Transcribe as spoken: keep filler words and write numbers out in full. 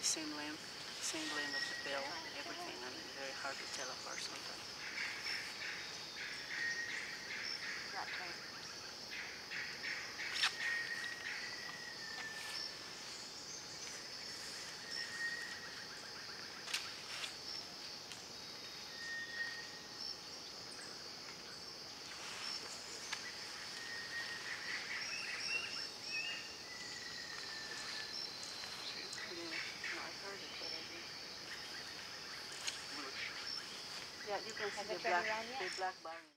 same length, same length of the bill, everything. I mean, very hard to tell apart sometimes. Not tight. No, I heard it, but I didn't. Yeah, you can see Has the it turned black, around yet? the black bar.